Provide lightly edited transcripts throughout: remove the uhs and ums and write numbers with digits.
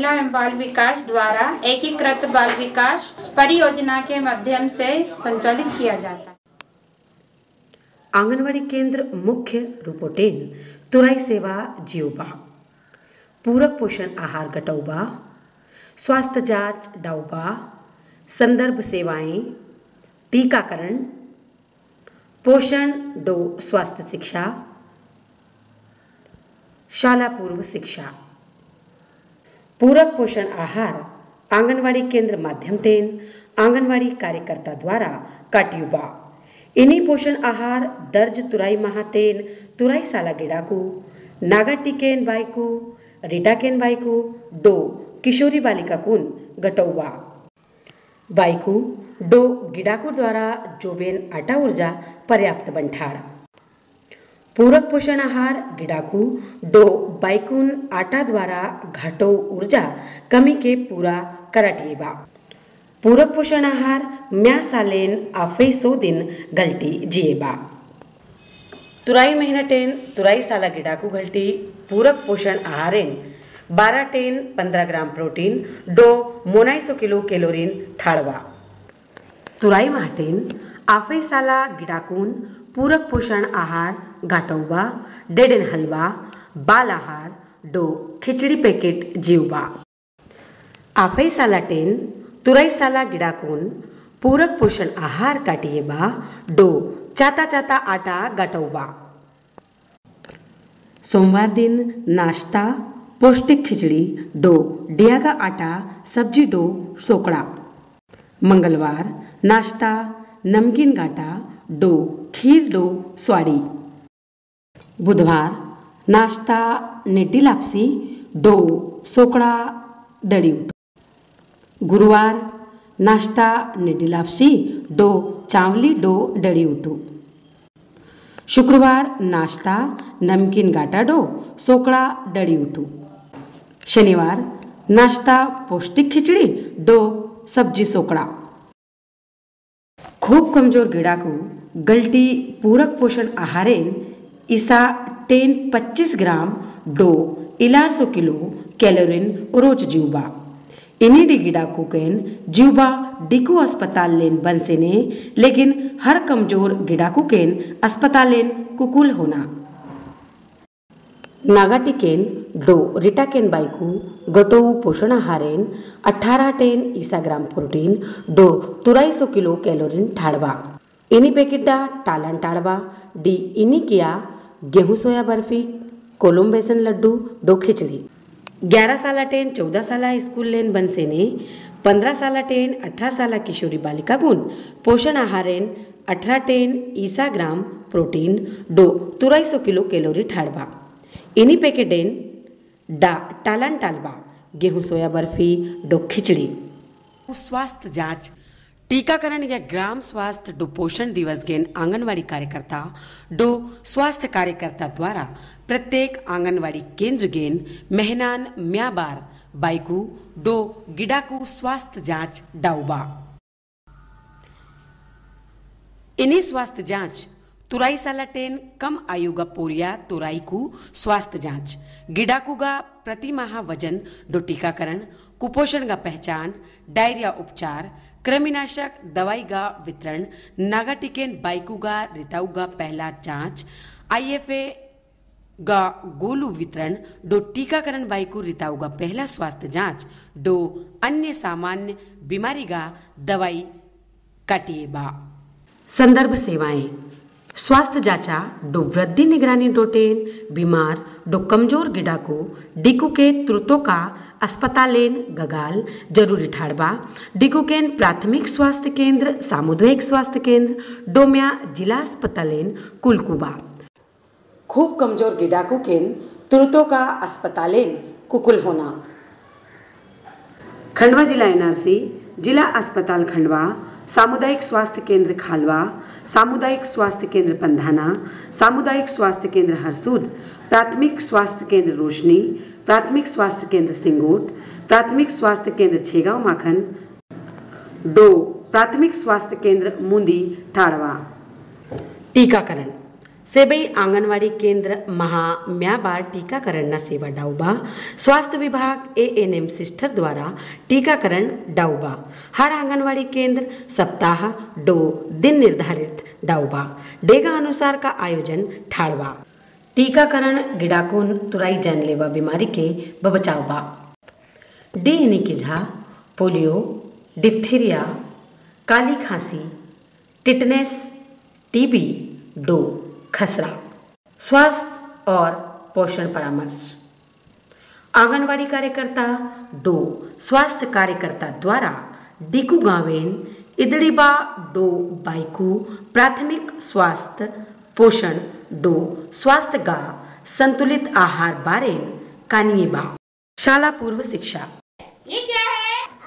महिला एवं बाल विकास द्वारा एकीकृत बाल विकास परियोजना के माध्यम से संचालित किया जाता है। आंगनवाड़ी केंद्र मुख्य रूपोटेन तुराई सेवा जियोबा, पूरक पोषण आहार गटौबा, स्वास्थ्य जांच डाउबा, संदर्भ सेवाएं, टीकाकरण, पोषण डो स्वास्थ्य शिक्षा, शाला पूर्व शिक्षा। पूरक पोषण आहार आंगनवाड़ी केंद्र माध्यम टेन आंगनवाड़ी कार्यकर्ता द्वारा काटियुबा। इन्हीं पोषण आहार दर्ज तुराई महाटेन तुराई साला गिडाकू, नागा टिकेन बाइकू, रिटाकेन बाइकू, डो किशोरी बालिका कुन गटौबा। बाइकू डो गिडाकू द्वारा जोबेन आटा ऊर्जा पर्याप्त बंठाड़। पूरक पोषण आहार गिडाकू डो बाइकुन आटा द्वारा घाटो ऊर्जा कमी के पूरा कराटिएबा। पूरक पोषण आहार म्या सालेन आफे 100 दिन गलटी जिएबा। तुराई महीना टेन तुराई साला गिडाकू गलटी पूरक पोषण आहारेन 12 टेन 15 ग्राम प्रोटीन डो 900 किलो कैलोरीन ठाड़वा। तुराई महाटेन आफे साला गिडाकून पूरक पोषण आहार गाटौबा, डेडेन हलवा, बाल आहार डो खिचड़ी पैकेट जीवबा। आफे साला टेन तुराई साला गिडाकून पूरक पोषण आहार काटिएबा डो चाता चाता आटा गाटौबा। सोमवार दिन नाश्ता पौष्टिक खिचड़ी डो डियागा आटा सब्जी डो सोकड़ा। मंगलवार नाश्ता नमकीन गाटा डो खीर डो स्वाड़ी। बुधवार नाश्ता नेटी लापसी डो सोकड़ा डड़ी उठो। गुरुवार नाश्ता नेटी लापसी डो चावली डो डड़ी उठो। शुक्रवार नाश्ता नमकीन गाटा डो सोकड़ा डड़ी उठो। शनिवार नाश्ता पौष्टिक खिचड़ी डो सब्जी सोकड़ा। खूब कमजोर गिडाकू गलटी पूरक पोषण आहारेन ईसा 25 ग्राम डो 1100 किलो कैलोरीन रोज जीवबा। इन्हीं डी गिडाकू केन जीवबा डिको अस्पताल लेन बनसेने, लेकिन हर कमजोर गिडाकू केन अस्पताल लेन कुकुल होना। नागाटिकेन डो रिटाकेन बाइकू गटो पोषण आहारेन 18 टेन ईसा ग्राम प्रोटीन डो 300 किलो कैलोरीन ठाड़वा। इनी पैकेट डा टालन टाड़वा डी इनी किया गेहूं सोया बर्फी, कोलम बेसन लड्डू डो खिचड़ी। 11 साला टेन 14 साला स्कूल लेन बनसेने, 15 साला टेन 18 साला किशोरी बालिका गुण पोषण आहारेन 18 टेन ईसा ग्राम प्रोटीन डो 300 किलो कैलोरी ठाड़वा। इनी पैकेटेन डा टालन टालबा गेहूं सोया बर्फी डो खिचड़ी। स्वास्थ्य जांच टीकाकरण या ग्राम स्वास्थ्य डो पोषण दिवस गेन आंगनवाड़ी कार्यकर्ता डो स्वास्थ्य कार्यकर्ता द्वारा प्रत्येक आंगनवाड़ी केंद्र गेन मेहनान म्याबार बाइकू डो गिडाकू स्वास्थ्य जांच डाउबा। इन्हीं स्वास्थ्य जांच तुराई साला टेन कम आयु गा पोरिया तुराई को स्वास्थ्य जांच गिडाकू गा प्रति माह वजन डो टीकाकरण, कुपोषण गा पहचान, डायरिया उपचार, कृमिनाशक दवाई गा वितरण, नागाटिकेन बाइकू गा रिताऊ गा पहला जांच, IFA गा गोलू वितरण डो टीकाकरण बाइकू रिताऊ गा पहला स्वास्थ्य जांच डो अन्य सामान्य बीमारी गा दवाई काटिएबा। संदर्भ सेवाएं स्वास्थ्य जांचा डो वृद्धि निगरानी डोटेन बीमार डो कमजोर गिडाको डिकू के तुरतो का अस्पतालेन गगाल जरूरी ठाड़बा। डिकोकेन प्राथमिक स्वास्थ्य केंद्र सामुदायिक स्वास्थ्य केंद्र डोम्या जिला अस्पतालेन कुलकुबा। खूब कमजोर गिडाकू केन तुरतो का अस्पतालेन कुकुल होना। खंडवा जिला NRC जिला अस्पताल खंडवा, सामुदायिक स्वास्थ्य केंद्र खालवा, सामुदायिक स्वास्थ्य केंद्र पंधाना, सामुदायिक स्वास्थ्य केंद्र हरसूद, प्राथमिक स्वास्थ्य केंद्र रोशनी, प्राथमिक स्वास्थ्य केंद्र सिंगोट, प्राथमिक स्वास्थ्य केंद्र छेगांव माखन डो प्राथमिक स्वास्थ्य केंद्र मुंदी ठाड़वा। टीकाकरण सेबई आंगनवाड़ी केंद्र महा म्याबार टीकाकरण न सेवा डाउबा स्वास्थ्य विभाग एएनएम सिस्टर द्वारा टीकाकरण डाउबा हर आंगनवाड़ी केंद्र सप्ताह 2 दिन निर्धारित डाउबा डेगा अनुसार का आयोजन ठाड़वा टीकाकरण गिड़ाकोन तुराई जानलेवा बीमारी के बचावबा डी इनी की झा पोलियो डिप्थीरिया काली खांसी टिटनेस टीबी डो खसरा स्वास्थ्य और पोषण परामर्श आंगनवाड़ी कार्यकर्ता डो स्वास्थ्य कार्यकर्ता द्वारा डिकू गावेन इदड़ीबा डो बाइकू प्राथमिक स्वास्थ्य पोषण डो स्वास्थ्य गा संतुलित आहार बारे कानिएबा शाला पूर्व शिक्षा ये क्या है?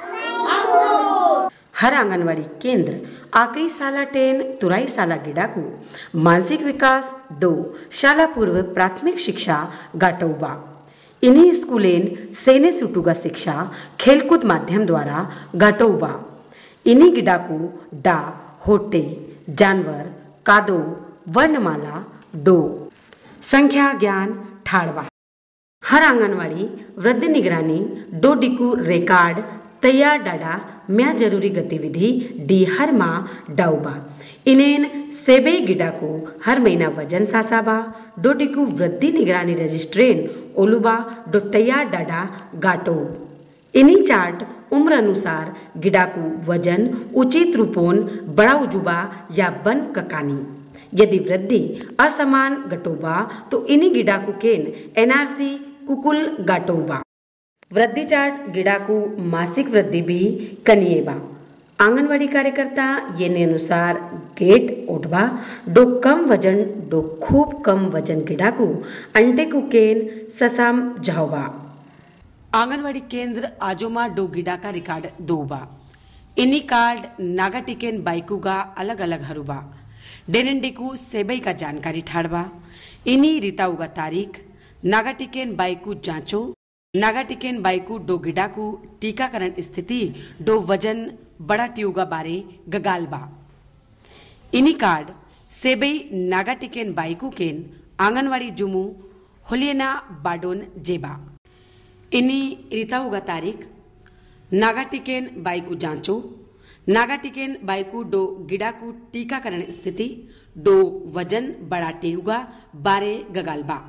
हर आंगनवाड़ी केंद्र आकई साला टेन तुराई साला गिडाकू मानसिक विकास डो शाला पूर्व प्राथमिक शिक्षा गाटौबा इन्हीं स्कूलेन सेने सुटुगा शिक्षा खेलकूद माध्यम द्वारा गाटौबा इन्हीं गिडाकू डा होटे जानवर कादो वर्णमाला डो संख्या ज्ञान ठाड़वा हर आंगनवाड़ी वृद्धि निगरानी डो डिकू रिकॉर्ड तैयार डाडा म्या जरूरी गतिविधि डी हर माह डाउबा इनेन सेबे गिडा को हर महीना वजन सासाबा डो डिकू वृद्धि निगरानी रजिस्ट्रेन ओलुबा डो तैयार डाडा गाटो इन्हीं चार्ट उम्र अनुसार गिडा को वजन उचित रूपोन बड़ा उजुबा या बन ककानी यदि वृद्धि असमान गटोबा तो इन्हीं गिडा को केन एनआरसी कुकुल गाटोबा वृद्धि चार्ट गिडा को मासिक वृद्धि भी कनिएबा आंगनवाड़ी कार्यकर्ता ये अनुसार गेट उठवा डो कम वजन डो खूब कम वजन गिडा को अंटे को केन ससाम जाओबा आंगनवाड़ी केंद्र आजोमा डो गिडा का रिकॉर्ड दोबा इन्हीं कार्ड नागा टिकेन बाइकुगा अलग अलग हरुबा डेनेंडिकू सेबई का जानकारी ठाड़बा इन्हीं रिताउगा तारीख नागा टिकेन बाइकू जांचो नागा टिकेन बाइकू डो गिडाकू टीकाकरण स्थिति डो वजन बड़ा ट्यूगा बारे गगालबा इन्हीं कार्ड सेबई नागा टिकेन बाइकू केन आंगनवाड़ी जुमू होलियना बाडोन जेबा इन्हीं रिताउगा तारीख नागा टिकेन बाइकू जांचो नागा टिकेन बाइकू डो गिडाकू टीकाकरण स्थिति डो वजन बड़ा ट्यूगा बारे गगालबा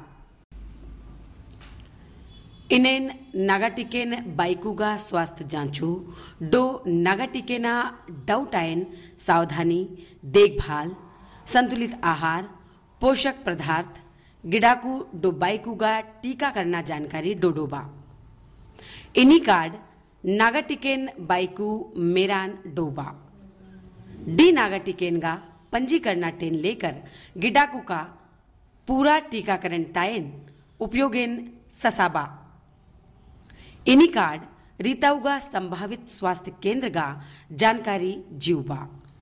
इनेन नागाटिकेन बाइकुगा स्वास्थ्य जांचू डो नागाटिकेना डाउट आयन सावधानी देखभाल संतुलित आहार पोषक पदार्थ गिडाकू डो बाइकुगा टीका करना जानकारी डोडोबा इन्हीं कार्ड नागाटिकेन बाइकू मेरान डोबा डी नागाटिकेन गा पंजीकरण टेन लेकर गिडाकू का पूरा टीकाकरण टायन उपयोगेन ससाबा इन्हीं कार्ड रीताउगा संभावित स्वास्थ्य केंद्र का जानकारी जीवबा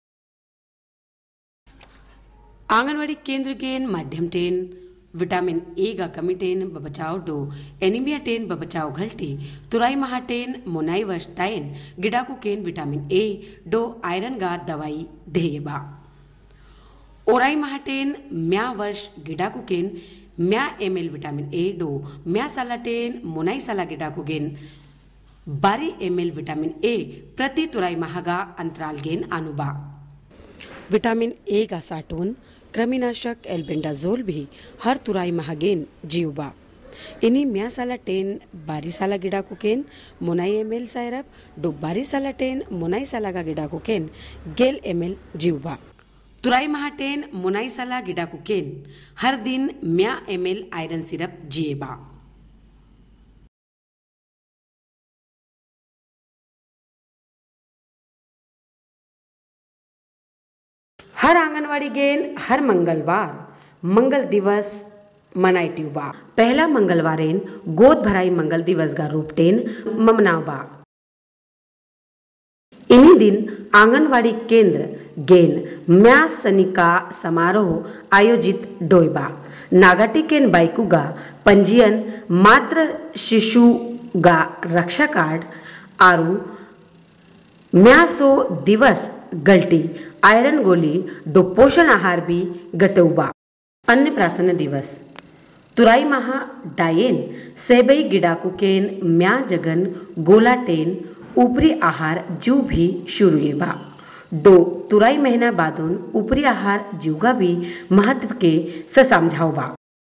आंगनवाड़ी केंद्र के माध्यम टेन विटामिन ए का कमी टेन बचाव डो एनीमिया टेन बचाव घल्टी तुराई महा टेन मोनाई वर्ष टाइन गिडाकू केन विटामिन ए डो आयरन का दवाई देयबा ओराई महा टेन म्या वर्ष गिडाकू केन म्या ml विटामिन ए डो म्या साला टेन मोनाई साला गिडाकू गेन 12 ml विटामिन ए प्रति तुराई महागा अंतराल गेन अनुबा विटामिन ए का साटोन कृमिनाशक एल्बेंडाजोल भी हर तुराई महागेन जीवबा इन्हीं म्या साला टेन 12 साला गिडाकू केन मोनाई ml सायरप डो 12 साला टेन मोनाई साला का गिडाकू केन गेल ml जीवबा तुराई महाटेन मोनाई साला गिडाकू केन हर दिन म्या ml आयरन सिरप जिएबा हर आंगनवाड़ी गेन हर मंगलवार मंगल दिवस मनाइट्यूबा पहला मंगलवारेन गोद भराई मंगल दिवस का रूप टेन ममनावबा इन्हीं दिन आंगनवाड़ी केंद्र गेन म्या सनिका समारोह आयोजित डोयबा नागाटी केन बाइकुगा पंजीयन मात्र शिशु गा रक्षा कार्ड आरु म्या सो दिवस गल्टी आयरन गोली डो पोषण आहार भी गटौबा अन्नप्राशन दिवस तुराई महा डायेन सेबई गिडाकू केन म्या जगन गोला टेन ऊपरी आहार जीव भी शुरू लेबा डो तुराई महीना बादोन ऊपरी आहार जीवगा भी महत्व के समझाओबा।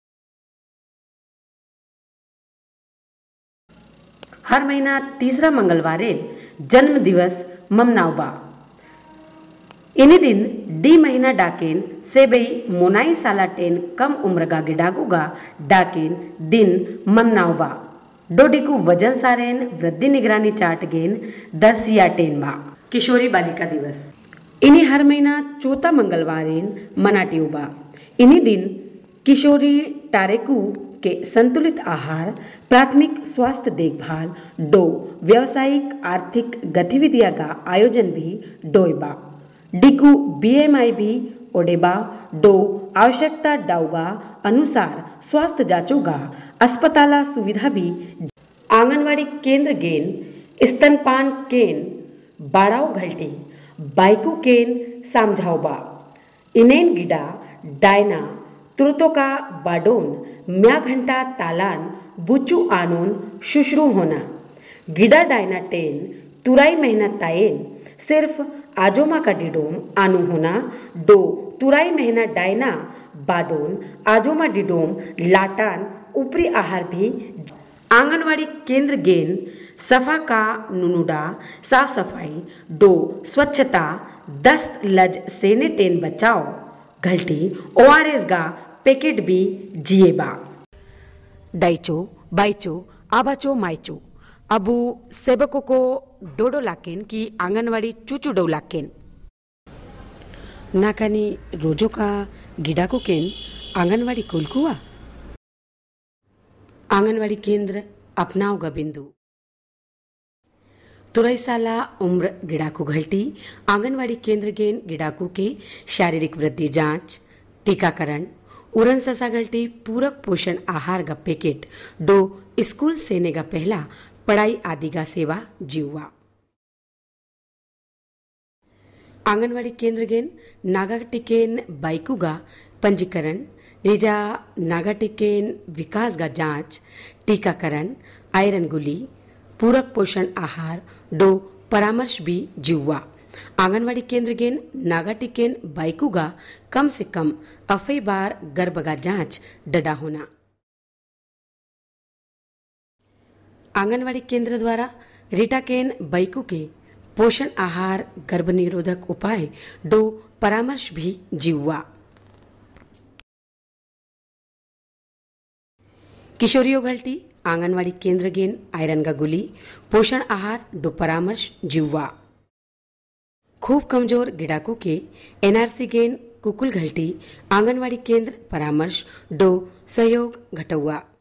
हर महीना तीसरा मंगलवार जन्म दिवस ममनाओबा। इन्हीं दिन डी महीना डाकेन सेबई मोनाई साला टेन कम उम्र का गिडागुगा डाकेन दिन ममनाओबा। डोडिकू वजन सारेन वृद्धि निगरानी चार्ट गेन दर्सिया टेन बा। किशोरी बालिका दिवस इन्हीं हर महीना चौथा मंगलवारेन मनाटियोबा। इन्हीं दिन किशोरी टारेकू के संतुलित आहार प्राथमिक स्वास्थ्य देखभाल डो व्यावसायिक आर्थिक गतिविधियां का आयोजन भी डोएबा। डिकू बीएमआई भी ओडेबा डो आवश्यकता डाउगा अनुसार स्वास्थ्य जांचोगा अस्पताला सुविधा भी आंगनवाड़ी केंद्र गेन स्तनपान केन बाड़ाओ घल्टी बाइकू केन समझाओबा। इनेन गिडा डायना तुरतोका बाडोन म्या घंटा तालान बुचू आनोन शुश्रू होना गिडा डायना टेन तुराई मेहनत तायेन सिर्फ आजोमा का डिडोम आनु होना डो तुराई महीना डायना बाडोन आजोमा डिडोम लाटान ऊपरी आहार भी आंगनवाड़ी केंद्र गेन सफा का नुनुडा साफ सफाई डो स्वच्छता दस्त लज सेने टेन बचाओ घल्टी ओआरएस गा पैकेट भी जिएबा। डाइचो बाइचो आबाचो माइचो अबू सेबको को डोडो लाकेन की आंगनवाड़ी चूचू डो लाकेन नाकानी रोजो का गिडाको केन आंगनवाड़ी कुलकुआ आंगनवाड़ी केंद्र अपनाओगा बिंदु तुरई साला उम्र गिडाकू घल्टी आंगनवाड़ी केंद्र गेन गिडाकू के शारीरिक वृद्धि जांच टीकाकरण उरन ससा घल्टी पूरक पोषण आहार का पैकेट डो स्कूल सेने का पहला पढ़ाई आदि का सेवा जीवा। आंगनवाड़ी केंद्र गेन नागा टिकेन बाइकुगा पंजीकरण रेजा नागा टिकेन विकास का जांच टीकाकरण आयरन गुली पूरक पोषण आहार डो परामर्श भी जीवा। आंगनवाड़ी केंद्र गेन नागा टिकेन बाइकुगा कम से कम अफई बार गर्भ का जांच डडा होना। आंगनवाड़ी केंद्र द्वारा रिटाकेन बाइकू के पोषण आहार गर्भ निरोधक उपाय डो परामर्श भी जीवा। किशोरियों घल्टी आंगनवाड़ी केंद्र गेन आयरन का गुली पोषण आहार डो परामर्श जीवा। खूब कमजोर गिडाको के एनआरसी गेन कुकुल घल्टी आंगनवाड़ी केंद्र परामर्श डो सहयोग घटौआ।